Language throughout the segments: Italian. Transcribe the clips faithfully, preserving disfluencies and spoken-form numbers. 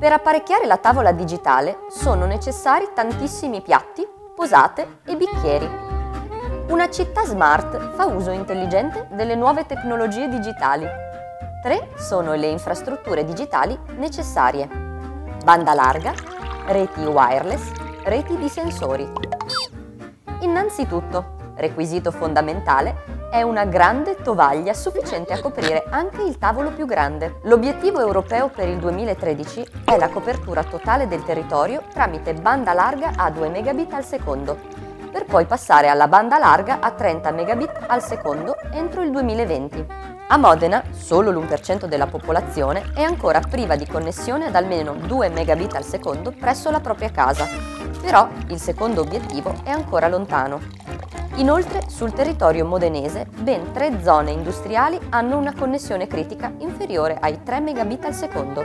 Per apparecchiare la tavola digitale sono necessari tantissimi piatti, posate e bicchieri. Una città smart fa uso intelligente delle nuove tecnologie digitali. Tre sono le infrastrutture digitali necessarie: banda larga, reti wireless, reti di sensori. Innanzitutto, requisito fondamentale è una grande tovaglia sufficiente a coprire anche il tavolo più grande. L'obiettivo europeo per il duemilatredici è la copertura totale del territorio tramite banda larga a due megabit al secondo, per poi passare alla banda larga a trenta megabit al secondo entro il duemilaventi. A Modena, solo l'uno per cento della popolazione è ancora priva di connessione ad almeno due megabit al secondo presso la propria casa, però il secondo obiettivo è ancora lontano. Inoltre, sul territorio modenese, ben tre zone industriali hanno una connessione critica inferiore ai tre megabit al secondo.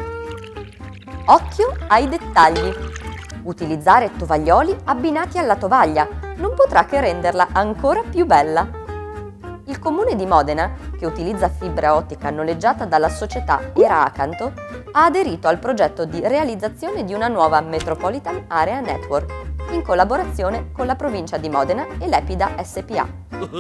Occhio ai dettagli! Utilizzare tovaglioli abbinati alla tovaglia non potrà che renderla ancora più bella. Il Comune di Modena, che utilizza fibra ottica noleggiata dalla società Era Acanto, ha aderito al progetto di realizzazione di una nuova Metropolitan Area Network, in collaborazione con la provincia di Modena e l'Epida S P A.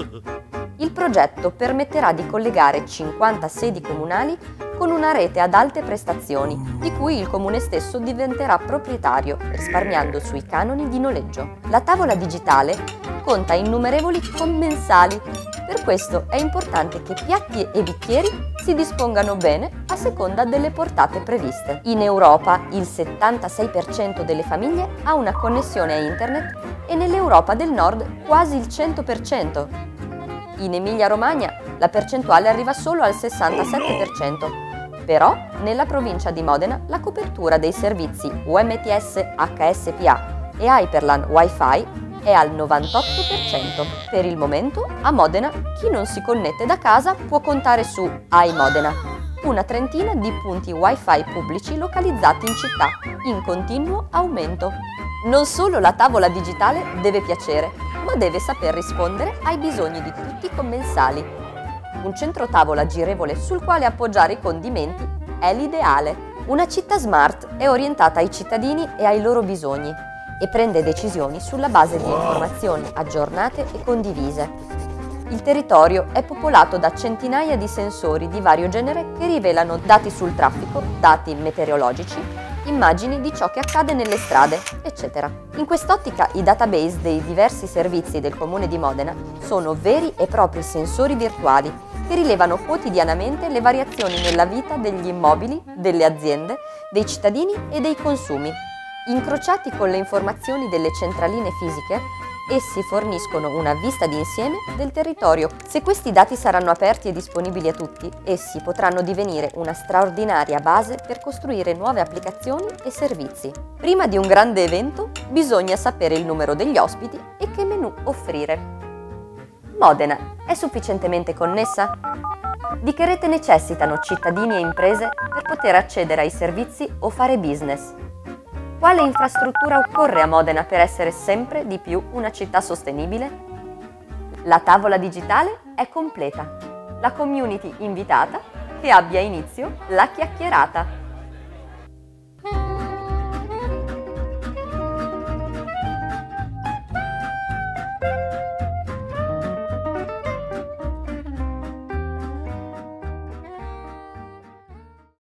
Il progetto permetterà di collegare cinquanta sedi comunali con una rete ad alte prestazioni, di cui il comune stesso diventerà proprietario, risparmiando sui canoni di noleggio. La tavola digitale conta innumerevoli commensali, per questo è importante che piatti e bicchieri si dispongano bene a seconda delle portate previste. In Europa il settantasei per cento delle famiglie ha una connessione a internet e nell'Europa del Nord quasi il cento per cento. In Emilia-Romagna la percentuale arriva solo al sessantasette per cento, però nella provincia di Modena la copertura dei servizi U M T S H S P A e Hyperlan Wi-Fi è al novantotto per cento. Per il momento, a Modena, chi non si connette da casa può contare su iModena, una trentina di punti Wi-Fi pubblici localizzati in città, in continuo aumento. Non solo la tavola digitale deve piacere, ma deve saper rispondere ai bisogni di tutti i commensali. Un centro tavola girevole sul quale appoggiare i condimenti è l'ideale. Una città smart è orientata ai cittadini e ai loro bisogni e prende decisioni sulla base di informazioni aggiornate e condivise. Il territorio è popolato da centinaia di sensori di vario genere che rivelano dati sul traffico, dati meteorologici, immagini di ciò che accade nelle strade, eccetera. In quest'ottica i database dei diversi servizi del Comune di Modena sono veri e propri sensori virtuali che rilevano quotidianamente le variazioni nella vita degli immobili, delle aziende, dei cittadini e dei consumi. Incrociati con le informazioni delle centraline fisiche, essi forniscono una vista d'insieme del territorio. Se questi dati saranno aperti e disponibili a tutti, essi potranno divenire una straordinaria base per costruire nuove applicazioni e servizi. Prima di un grande evento, bisogna sapere il numero degli ospiti e che menù offrire. Modena è sufficientemente connessa? Di che rete necessitano cittadini e imprese per poter accedere ai servizi o fare business? Quale infrastruttura occorre a Modena per essere sempre di più una città sostenibile? La tavola digitale è completa. La community invitata, che abbia inizio la chiacchierata.